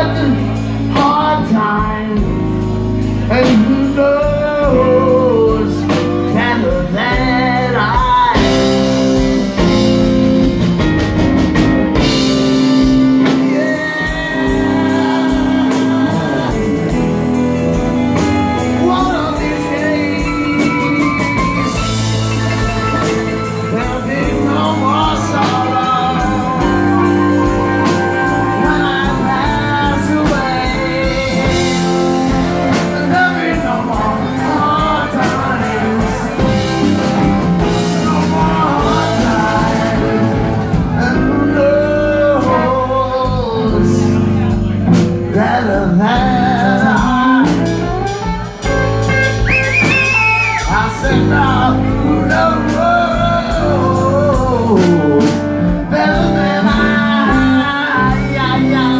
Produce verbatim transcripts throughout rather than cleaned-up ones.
such a hard time, and who knows better than I. Yeah. One of these days there'll be no more sorrow when I pass away. There'll be no more hard times, no more hard times, and who knows better than I. I said now, who knows better than I. Yeah, yeah.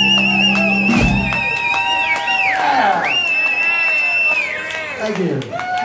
Yeah. Thank you.